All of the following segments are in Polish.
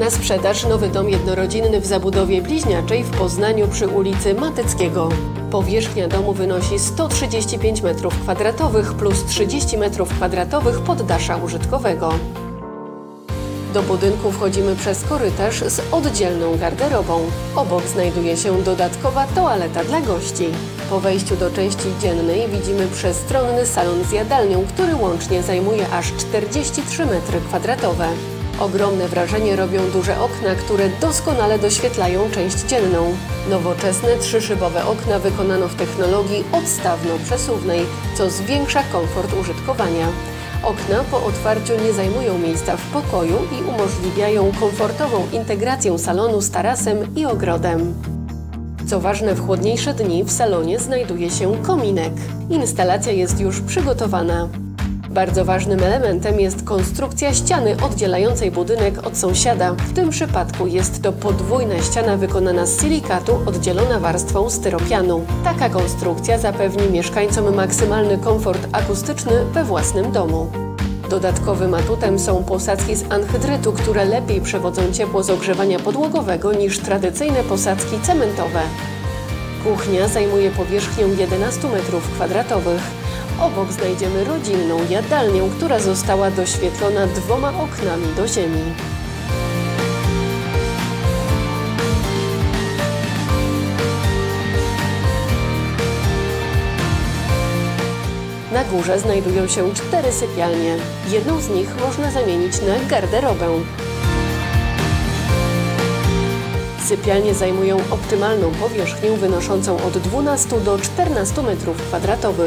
Na sprzedaż nowy dom jednorodzinny w zabudowie bliźniaczej w Poznaniu przy ulicy Matyckiego. Powierzchnia domu wynosi 135 m² plus 30 m² poddasza użytkowego. Do budynku wchodzimy przez korytarz z oddzielną garderobą. Obok znajduje się dodatkowa toaleta dla gości. Po wejściu do części dziennej widzimy przestronny salon z jadalnią, który łącznie zajmuje aż 43 m². Ogromne wrażenie robią duże okna, które doskonale doświetlają część dzienną. Nowoczesne, trzyszybowe okna wykonano w technologii odstawno-przesuwnej, co zwiększa komfort użytkowania. Okna po otwarciu nie zajmują miejsca w pokoju i umożliwiają komfortową integrację salonu z tarasem i ogrodem. Co ważne, w chłodniejsze dni w salonie znajduje się kominek. Instalacja jest już przygotowana. Bardzo ważnym elementem jest konstrukcja ściany oddzielającej budynek od sąsiada. W tym przypadku jest to podwójna ściana wykonana z silikatu, oddzielona warstwą styropianu. Taka konstrukcja zapewni mieszkańcom maksymalny komfort akustyczny we własnym domu. Dodatkowym atutem są posadzki z anhydrytu, które lepiej przewodzą ciepło z ogrzewania podłogowego niż tradycyjne posadzki cementowe. Kuchnia zajmuje powierzchnię 11 m². Obok znajdziemy rodzinną jadalnię, która została doświetlona 2 oknami do ziemi. Na górze znajdują się 4 sypialnie. Jedną z nich można zamienić na garderobę. Sypialnie zajmują optymalną powierzchnię wynoszącą od 12 do 14 m².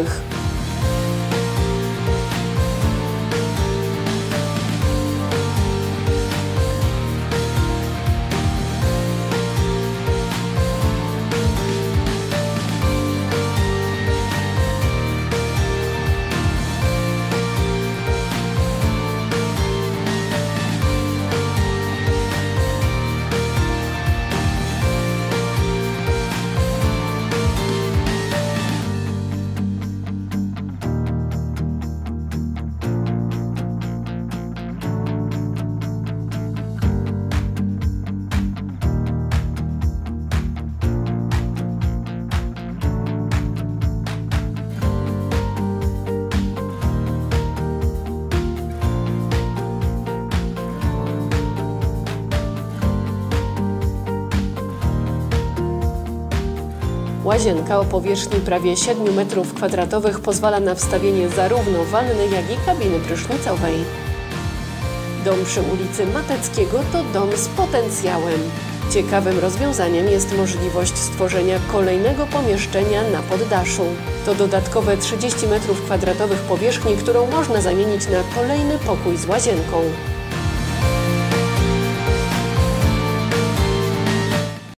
Łazienka o powierzchni prawie 7 m² pozwala na wstawienie zarówno wanny, jak i kabiny prysznicowej. Dom przy ulicy Matyckiego to dom z potencjałem. Ciekawym rozwiązaniem jest możliwość stworzenia kolejnego pomieszczenia na poddaszu. To dodatkowe 30 m² powierzchni, którą można zamienić na kolejny pokój z łazienką.